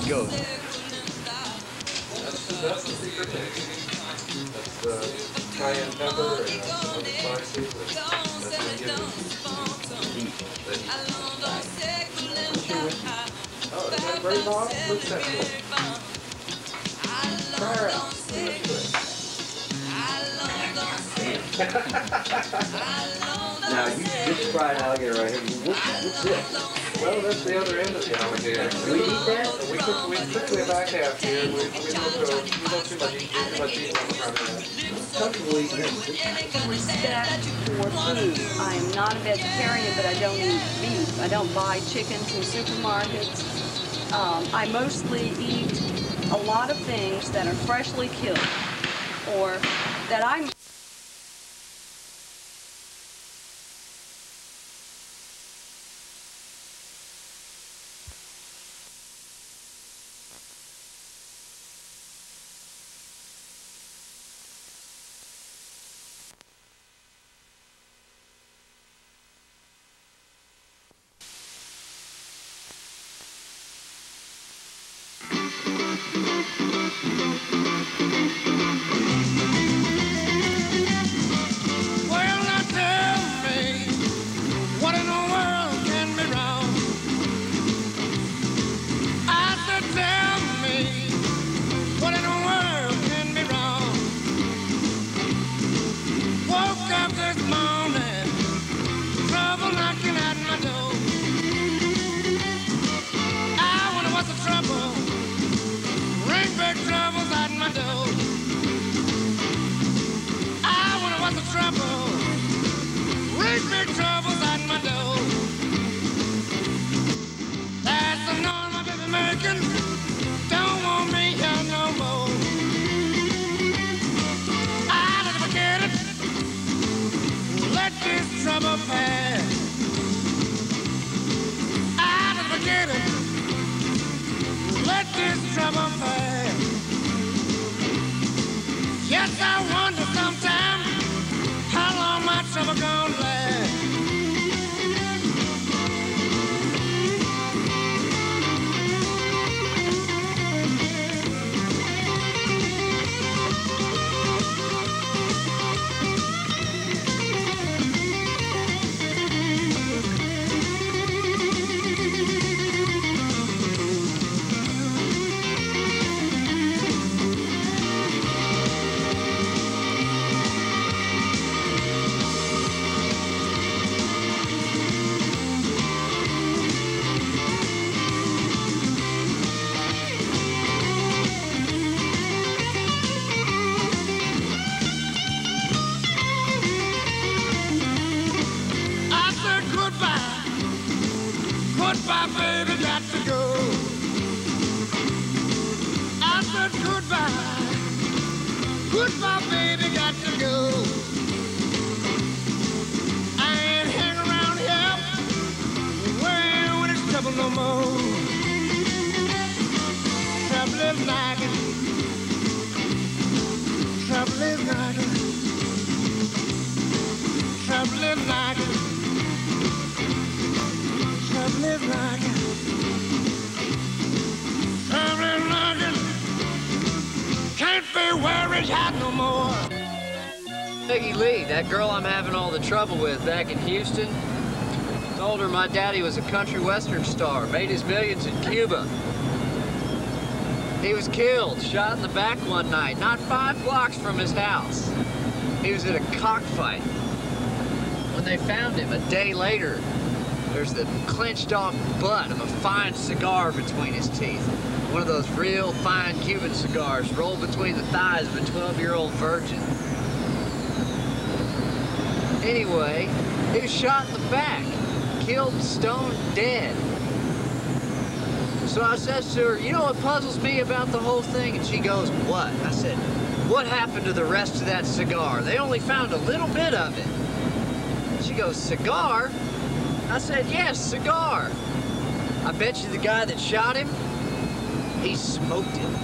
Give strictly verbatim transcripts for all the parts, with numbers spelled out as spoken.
goes. That's, that's the secret taste. That's the cayenne pepper and some other spices. And that's going to give it heat. Oh, is that great, Bob? Look at that cool. Try her out. Now, you just fried alligator right here. What's, what's this? Well, that's the other end of the alligator. Do we eat that? We cook, we cook the back half here. We, we don't go, we don't too much eat, too much eat on the front end. Comfortable eating this. Respect for food. I am not a vegetarian, but I don't eat beef. I don't buy chickens in supermarkets. Um, I mostly eat a lot of things that are freshly killed or that I'm That girl I'm having all the trouble with back in Houston, told her my daddy was a country western star, made his millions in Cuba. He was killed, shot in the back one night, not five blocks from his house. He was at a cockfight. When they found him a day later, there's the clenched off butt of a fine cigar between his teeth. One of those real fine Cuban cigars rolled between the thighs of a twelve-year-old virgin. Anyway, he was shot in the back, killed, stoned, dead. So I says to her, you know what puzzles me about the whole thing? And she goes, what? I said, what happened to the rest of that cigar? They only found a little bit of it. She goes, cigar? I said, yes, cigar. I bet you the guy that shot him, he smoked it.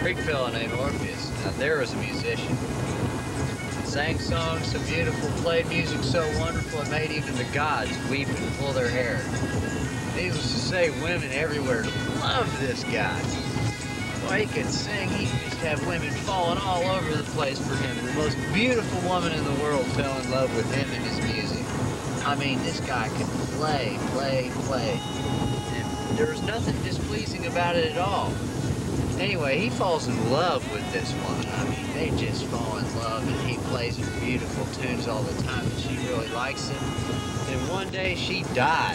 Greek fella named Orpheus. Now there was a musician. Sang songs so beautiful, played music so wonderful, it made even the gods weep and pull their hair. Needless to say, women everywhere loved this guy. Boy, he could sing. He used to have women falling all over the place for him. The most beautiful woman in the world fell in love with him and his music. I mean, this guy could play, play, play. And there was nothing displeasing about it at all. Anyway, he falls in love with this woman. I mean, they just fall in love, and he plays her beautiful tunes all the time, and she really likes him. Then one day she dies.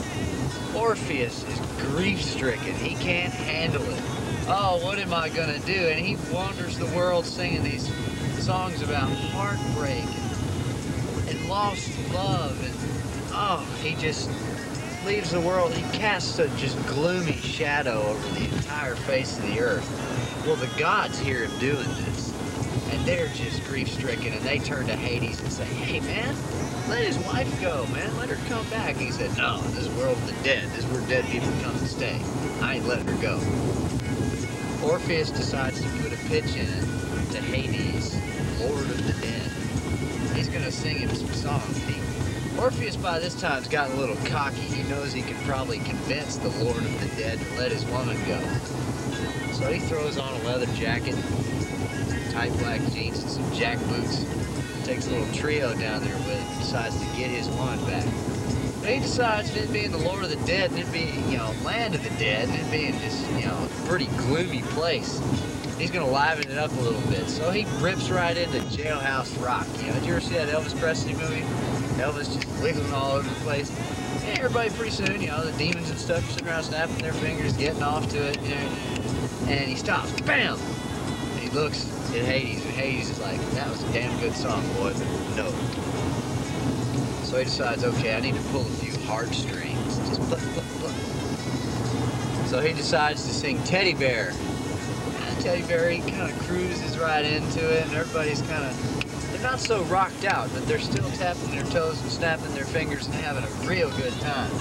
Orpheus is grief-stricken. He can't handle it. Oh, what am I gonna do? And he wanders the world singing these songs about heartbreak and, and lost love, and oh, he just leaves the world. He casts a just gloomy shadow over the entire face of the earth. Well, the gods hear him doing this, and they're just grief-stricken, and they turn to Hades and say, hey, man, let his wife go, man. Let her come back. He said, no, this is the world of the dead. This is where dead people come and stay. I ain't letting her go. Orpheus decides to put a pitch in to Hades, Lord of the Dead. He's going to sing him some songs. He, Orpheus by this time's gotten a little cocky. He knows he can probably convince the Lord of the Dead to let his woman go. So he throws on a leather jacket, tight black jeans, and some jack boots. Takes a little trio down there with him, decides to get his woman back. But he decides that it being the Lord of the Dead, and it being, you know, land of the dead, and it being just, you know, a pretty gloomy place, he's gonna liven it up a little bit. So he rips right into Jailhouse Rock. You know, did you ever see that Elvis Presley movie? Elvis just wiggling all over the place. And everybody pretty soon, you know, the demons and stuff are sitting around snapping their fingers, getting off to it, you know. And he stops, bam! And he looks at Hades, and Hades is like, that was a damn good song, boy, but no. So he decides, okay, I need to pull a few heartstrings. Just pluck, pluck, pluck. So he decides to sing Teddy Bear. And Teddy Bear, he kind of cruises right into it, and everybody's kind of, they're not so rocked out, but they're still tapping their toes and snapping their fingers and having a real good time.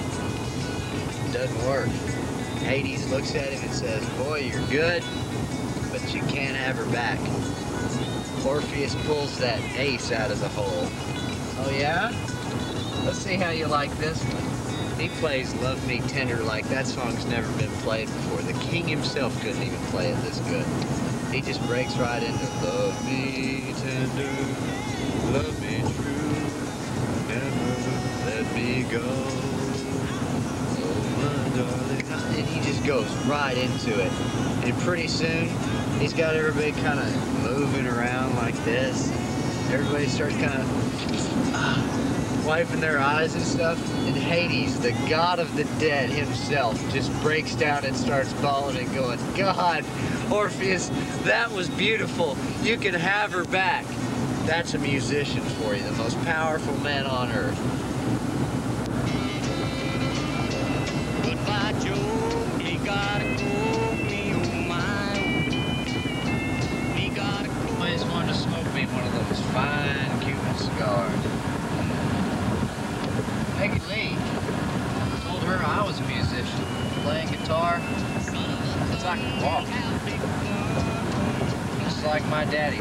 Doesn't work. Hades looks at him and says, boy, you're good, but you can't have her back. Orpheus pulls that ace out of the hole. Oh yeah? Let's see how you like this one. He plays Love Me Tender like that song's never been played before. The king himself couldn't even play it this good. He just breaks right into Love me tender, love me true, never let me go. Oh my darling. And he just goes right into it. And pretty soon, he's got everybody kind of moving around like this. Everybody starts kind of uh, wiping their eyes and stuff. And Hades, the god of the dead himself, just breaks down and starts bawling and going, God, Orpheus, that was beautiful. You can have her back. That's a musician for you, the most powerful man on earth. Goodbye, Joe. You gotta go, me, oh my. Me gotta go. I just wanted to smoke me one of those fine Cuban cigars. Peggy Lee told her I was a musician, playing guitar since I could walk. Just like my daddy.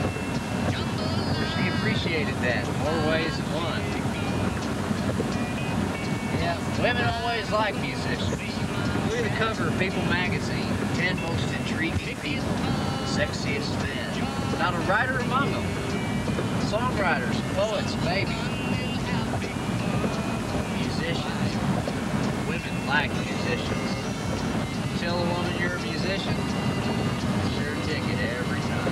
She appreciated that in more ways than one. Yeah, women always like musicians. We're the cover of People magazine, ten most intriguing people, sexiest men. Not a writer among them. Songwriters, poets, maybe. Musicians. Women like musicians. Tell a woman you're a musician, sure ticket every time.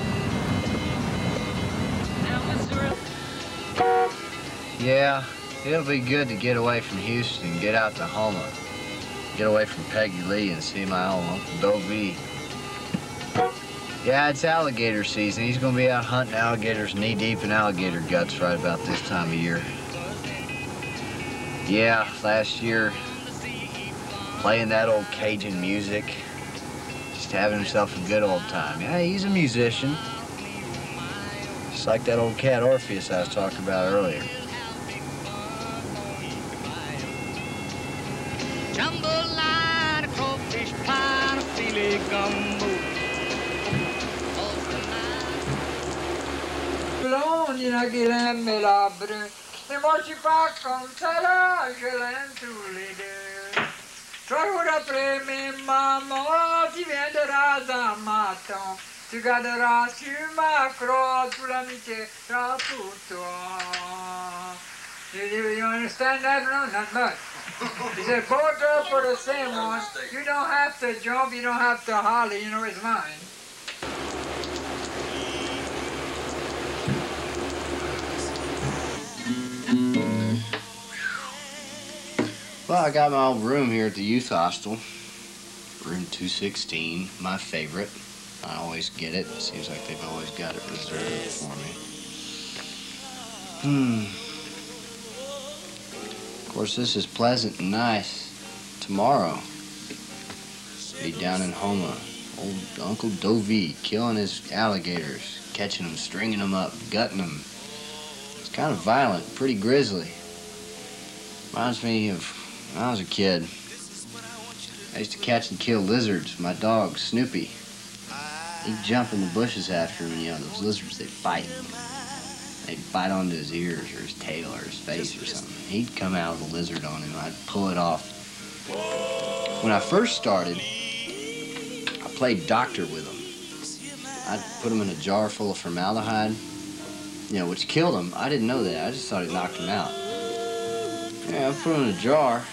Yeah, it'll be good to get away from Houston and get out to Houma. Get away from Peggy Lee and see my old Uncle Dovie. Yeah, it's alligator season. He's gonna be out hunting alligators knee-deep in alligator guts right about this time of year. Yeah, last year, playing that old Cajun music, just having himself a good old time. Yeah, he's a musician. Just like that old cat Orpheus I was talking about earlier. Jambalaya, crawfish pie, filet gumbo. imagina qu'il aimait la brune. Et moi je suis pas comme ça là, je l'aime tous les deux. Trois jours après mes mamans, tu viendras dans ma tombe. Tu garderas sur ma croix toute l'amitié sera pour toi. You, you, you understand that? No, not much. He said, both up for the same one. You don't have to jump, you don't have to holler, you know it's mine. Well, I got my old room here at the youth hostel. Room two sixteen, my favorite. I always get it. Seems like they've always got it reserved for me. Hmm. Of course, this is pleasant and nice. Tomorrow, be down in Homa. Old Uncle Dovie killing his alligators, catching them, stringing them up, gutting them. It's kind of violent, pretty grisly. Reminds me of when I was a kid. I used to catch and kill lizards with my dog, Snoopy. He'd jump in the bushes after him, and you know, those lizards, they bite. They'd bite onto his ears or his tail or his face or something. He'd come out with a lizard on him, I'd pull it off. When I first started, I played doctor with them. I'd put them in a jar full of formaldehyde, you know, which killed them. I didn't know that. I just thought it knocked them out. Yeah, I put them in a jar.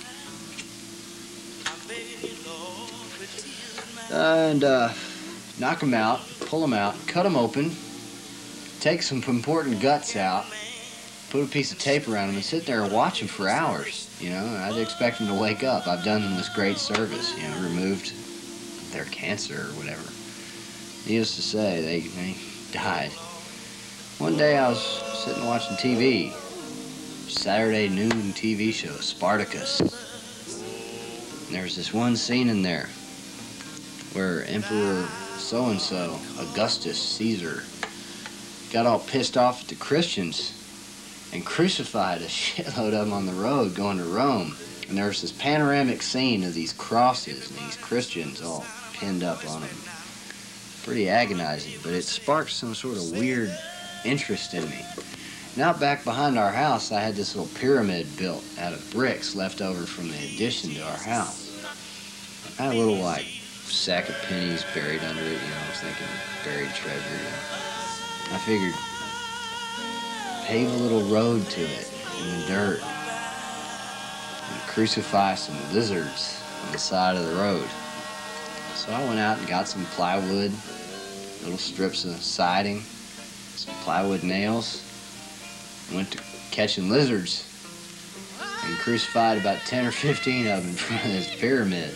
And, uh, knock them out, pull them out, cut them open, take some important guts out, put a piece of tape around them, and sit there and watch them for hours. You know, I'd expect them to wake up. I've done them this great service, you know, removed their cancer or whatever. Needless to say, they, they died. One day I was sitting watching T V, Saturday noon T V show, Spartacus. And there was this one scene in there where Emperor so-and-so, Augustus Caesar, got all pissed off at the Christians and crucified a shitload of them on the road going to Rome. And there was this panoramic scene of these crosses and these Christians all pinned up on them. Pretty agonizing, but it sparked some sort of weird interest in me. Now back behind our house, I had this little pyramid built out of bricks left over from the addition to our house. I had a little, like, sack of pennies buried under it, you know, I was thinking buried treasure, you know. I figured, pave a little road to it in the dirt and crucify some lizards on the side of the road. So I went out and got some plywood, little strips of siding, some plywood nails, went to catching lizards and crucified about ten or fifteen of them in front of this pyramid.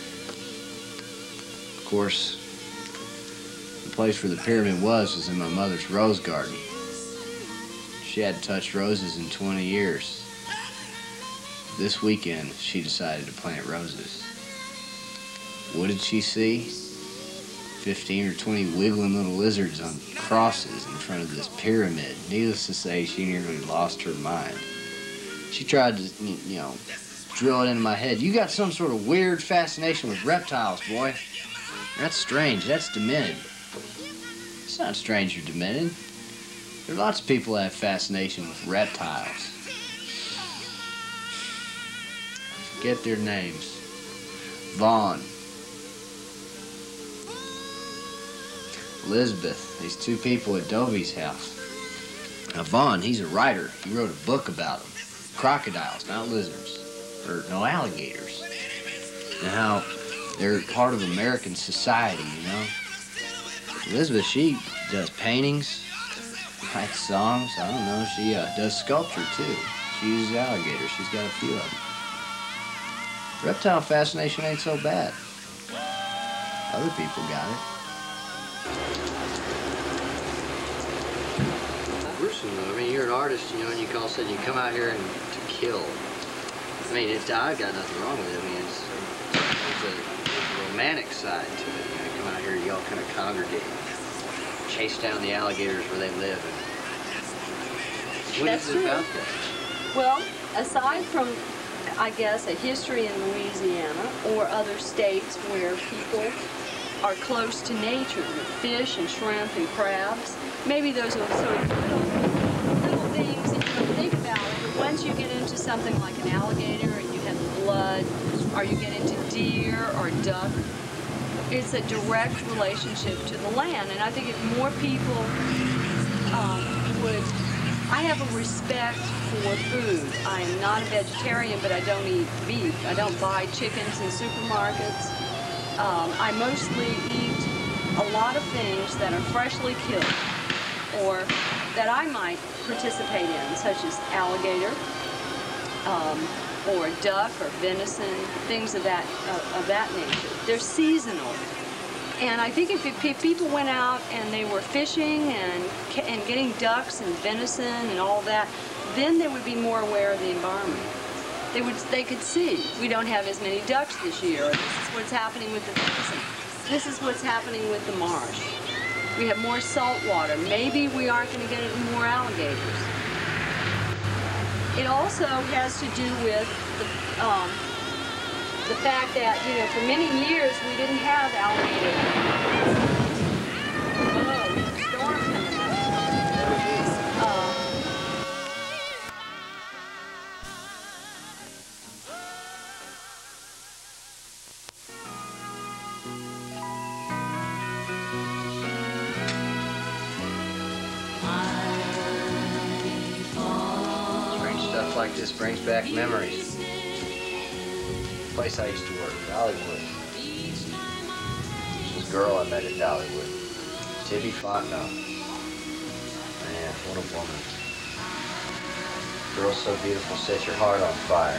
Of course, the place where the pyramid was was in my mother's rose garden. She hadn't touched roses in twenty years. This weekend, she decided to plant roses. What did she see? fifteen or twenty wiggling little lizards on crosses in front of this pyramid. Needless to say, she nearly lost her mind. She tried to, you know, drill it into my head. You got some sort of weird fascination with reptiles, boy. That's strange. That's demented. It's not strange or demented. There are lots of people that have fascination with reptiles. Forget their names. Vaughn. Elizabeth. These two people at Dovie's house. Now Vaughn, he's a writer. He wrote a book about them. Crocodiles, not lizards. Or no, alligators. And how they're part of American society, you know. Elizabeth, she does paintings, writes songs, I don't know, she uh, does sculpture too. She uses alligators, she's got a few of them. Reptile fascination ain't so bad. Other people got it. Gruesome though, I mean, you're an artist, you know, and you all of a sudden you come out here and to kill. I mean, it's, I've got nothing wrong with it. I mean, it's, it's a romantic side to it. You know, you come out here, you all kind of congregate, chase down the alligators where they live. And what That's is it true. about that? Well, aside from, I guess, a history in Louisiana or other states where people are close to nature, with fish and shrimp and crabs, maybe those are sort of you get into something like an alligator and you have blood, or you get into deer or duck, it's a direct relationship to the land. And I think if more people um, would, I have a respect for food. I am not a vegetarian, but I don't eat beef. I don't buy chickens in supermarkets. Um, I mostly eat a lot of things that are freshly killed or that I might participate in, such as alligator, um, or duck or venison, things of that uh, of that nature. They're seasonal, and I think if, if people went out and they were fishing and and getting ducks and venison and all that, then they would be more aware of the environment. They would they could see we don't have as many ducks this year. Or this is what's happening with the venison. This is what's happening with the marsh. We have more salt water. Maybe we aren't going to get any more alligators. It also has to do with the, um, the fact that, you know, for many years we didn't have alligators. Oh, there's a storm coming up. Uh, Stuff like this brings back memories. The place I used to work, Dollywood. This was a girl I met at Dollywood, Tibby Fontenot. Man, what a woman. Girl so beautiful, set your heart on fire.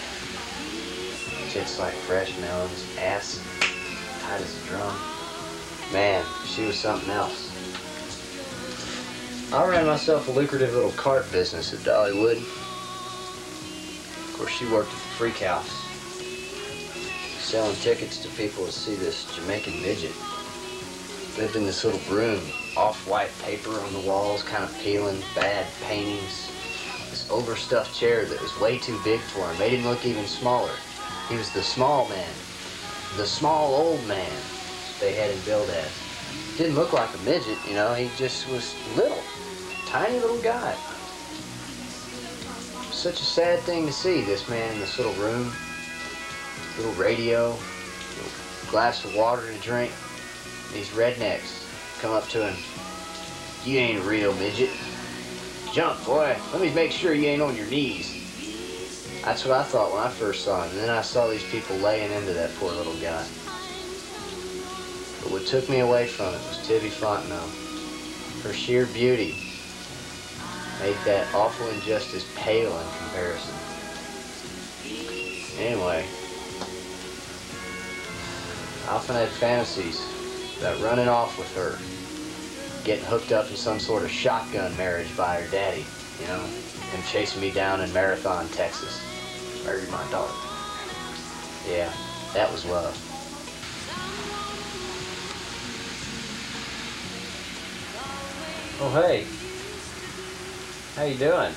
Tits like fresh melons, ass tight as a drum. Man, she was something else. I ran myself a lucrative little cart business at Dollywood. Of course, she worked at the Freak House, selling tickets to people to see this Jamaican midget. Lived in this little room, off-white paper on the walls, kind of peeling, bad paintings. This overstuffed chair that was way too big for him, made him look even smaller. He was the small man, the small old man they had him billed as. Didn't look like a midget, you know, he just was little, tiny little guy. Such a sad thing to see, this man in this little room, little radio, little glass of water to drink. These rednecks come up to him. You ain't a real midget. Jump, boy. Let me make sure you ain't on your knees. That's what I thought when I first saw him. And then I saw these people laying into that poor little guy. But what took me away from it was Tibby Fontenot. Her sheer beauty made that awful injustice pale in comparison. Anyway, I often had fantasies about running off with her, getting hooked up in some sort of shotgun marriage by her daddy, you know, and chasing me down in Marathon, Texas. Married my daughter. Yeah, that was love. Oh, hey. How you doing?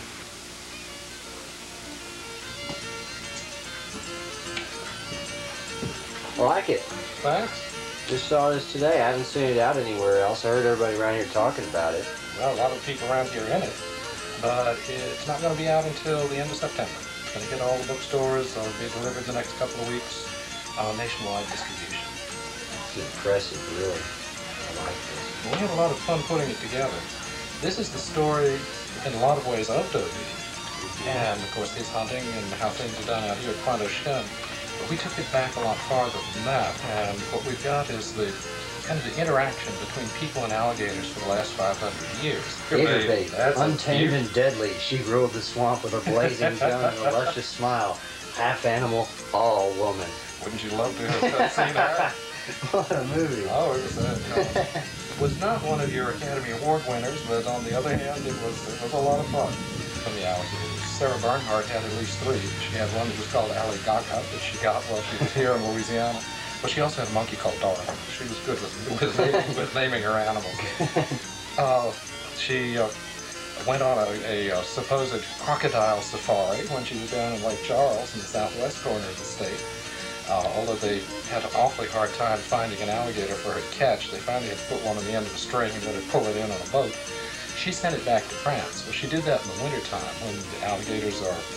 I like it. Thanks. Just saw this today. I haven't seen it out anywhere else. I heard everybody around here talking about it. Well, a lot of people around here are in it, but it's not going to be out until the end of September. It's going to hit all the bookstores. It'll be delivered the next couple of weeks. Uh, nationwide distribution. It's impressive, really. I like this. We had a lot of fun putting it together. This is the story, in a lot of ways, of Dovie, and of course his hunting and how things are done out here at Pointe aux Chenes. But we took it back a lot farther than that, and what we've got is the kind of the interaction between people and alligators for the last five hundred years. Gator bait, That's untamed and deadly, she ruled the swamp with a blazing gun and a luscious smile. Half animal, all woman. Wouldn't you love to have seen that? What a movie. Oh, it was, uh, you know, it was not one of your Academy Award winners, but on the other hand, it was, it was a lot of fun from the alligators. Sarah Bernhardt had at least three. She had one that was called Allie Gaga that she got while she was here in Louisiana. But she also had a monkey called Dora. She was good with, with, naming, with naming her animals. Uh, she uh, went on a, a, a supposed crocodile safari when she was down in Lake Charles in the southwest corner of the state. Uh, although they had an awfully hard time finding an alligator for her to catch, they finally had to put one on the end of the string and let her pull it in on a boat. She sent it back to France. Well, she did that in the wintertime when the alligators are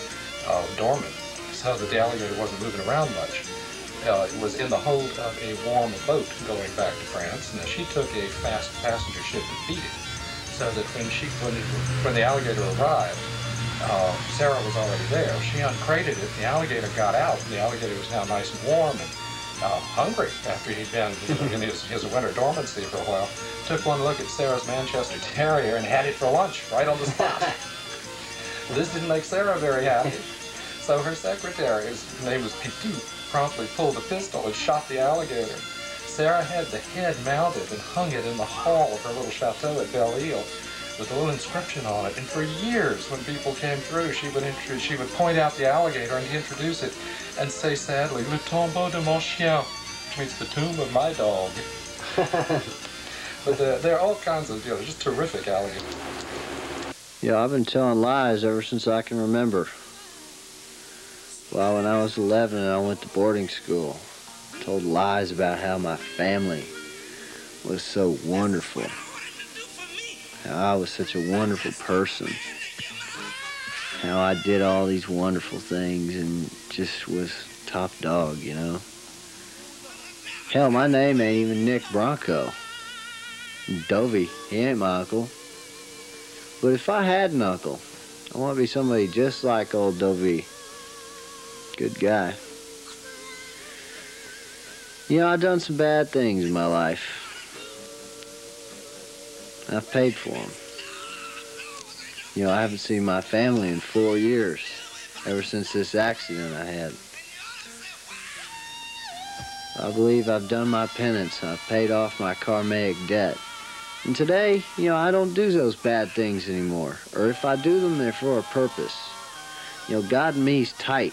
uh, dormant, so that the alligator wasn't moving around much. Uh, it was in the hold of a warm boat going back to France, and she took a fast passenger ship to feed it, so that when she when, it, when the alligator arrived, uh, Sarah was already there. She uncrated it. The alligator got out, and the alligator was now nice and warm and uh, hungry after he'd been in his, his winter dormancy for a while. Took one look at Sarah's Manchester Terrier and had it for lunch right on the spot. This didn't make Sarah very happy, so her secretary, his name was Pitou, promptly pulled a pistol and shot the alligator. Sarah had the head mounted and hung it in the hall of her little chateau at Belle-Île with a little inscription on it. And for years, when people came through, she would intro she would point out the alligator and introduce it and say sadly, "Le tombeau de mon chien," which means the tomb of my dog. But there, there are all kinds of, you know, just terrific alligators. Yeah, I've been telling lies ever since I can remember. Well, when I was eleven and I went to boarding school, I told lies about how my family was so wonderful, how I was such a wonderful person, how I did all these wonderful things and just was top dog, you know. Hell, my name ain't even Nick Bronco. Dovie, he ain't my uncle. But if I had an uncle, I want to be somebody just like old Dovie. Good guy. You know, I've done some bad things in my life. I've paid for them. You know, I haven't seen my family in four years, ever since this accident I had. I believe I've done my penance. I've paid off my karmic debt. And today, you know, I don't do those bad things anymore. Or if I do them, they're for a purpose. You know, God and me's tight.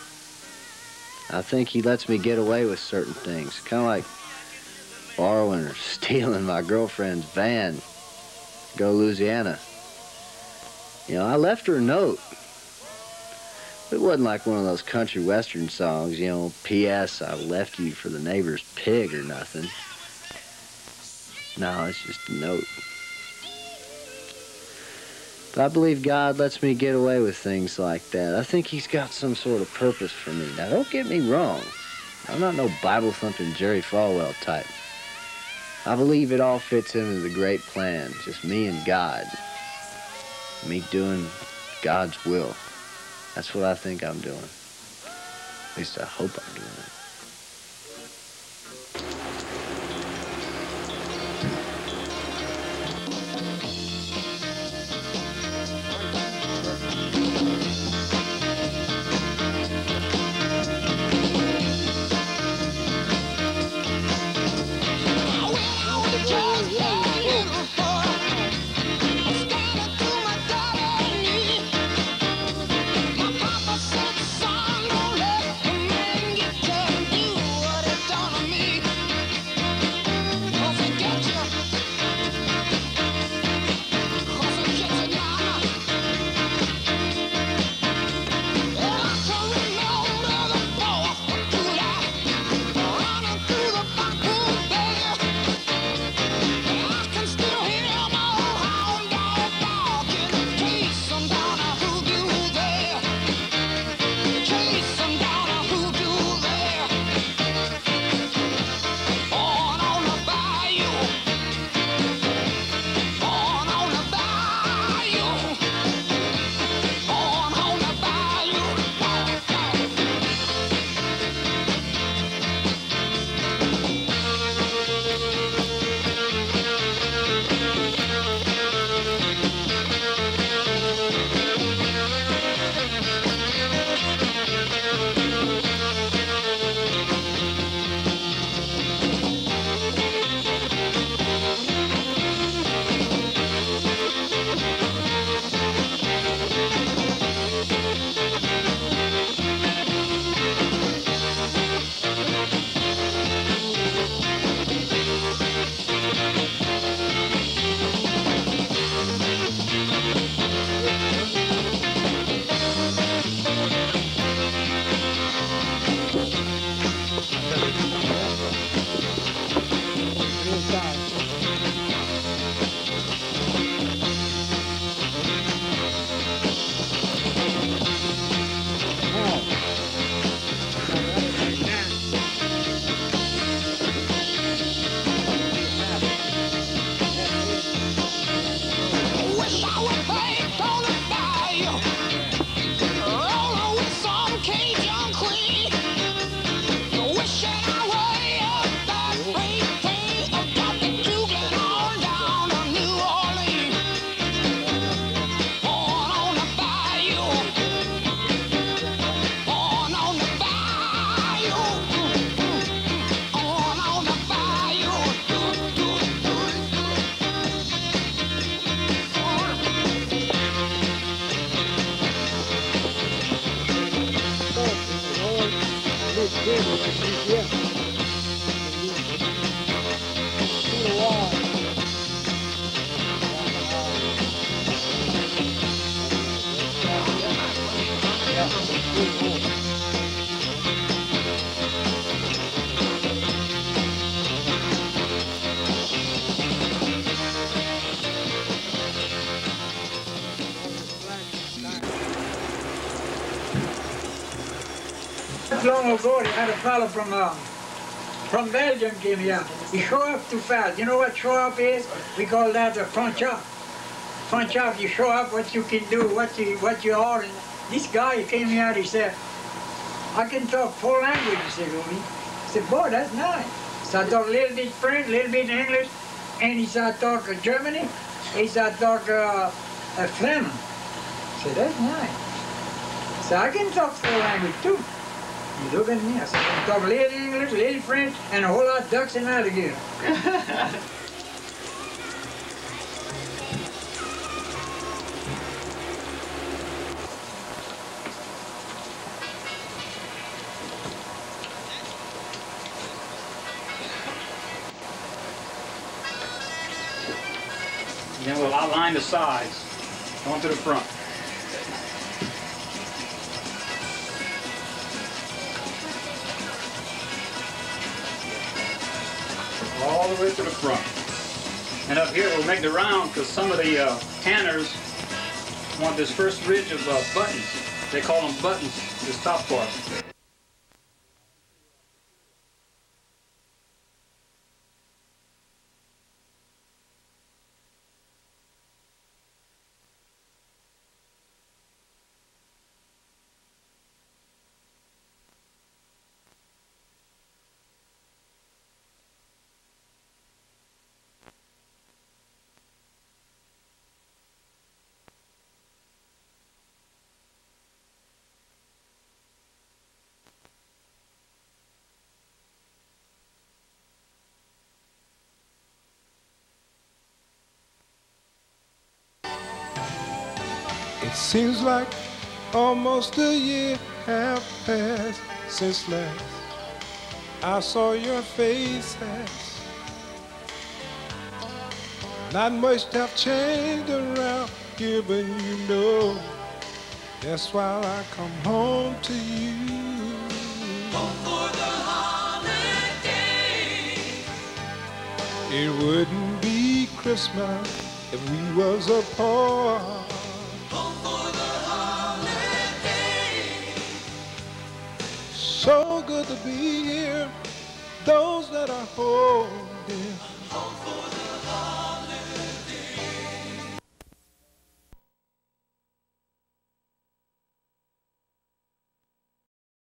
I think he lets me get away with certain things. Kind of like borrowing or stealing my girlfriend's van to go to Louisiana. You know, I left her a note. It wasn't like one of those country western songs, you know, P S I left you for the neighbor's pig or nothing. No, it's just a note. But I believe God lets me get away with things like that. I think he's got some sort of purpose for me. Now, don't get me wrong. I'm not no Bible-thumping Jerry Falwell type. I believe it all fits into the great plan. Just me and God. Me doing God's will. That's what I think I'm doing. At least I hope I'm doing it. My papa said, son, don't let the man get you. Long ago, they had a fellow from uh, from Belgium came here. He show up too fast. You know what show up is? We call that a front chop. Front chop, you show up what you can do, what you what you are. And this guy came here. He said, "I can talk four languages." He said to me. I said, "Boy, that's nice." So I talk a little bit French, a little bit English, and he said, "I talk uh, Germany." He said, "I talk uh, uh, Fleming." I said, "That's nice." So I can talk four languages too. You look at me, I said, I talk a little English, a little French, and a whole lot of ducks and alligator. Then we'll outline the sides onto the front. All the way to the front. And up here we'll make the round because some of the uh, tanners want this first ridge of uh, buttons. They call them buttons, this top part. It seems like almost a year have passed since last I saw your faces. Not much have changed around here, but you know that's why I come home to you. Home for the holiday. It wouldn't be Christmas if we was apart. So good to be here, those that are holding.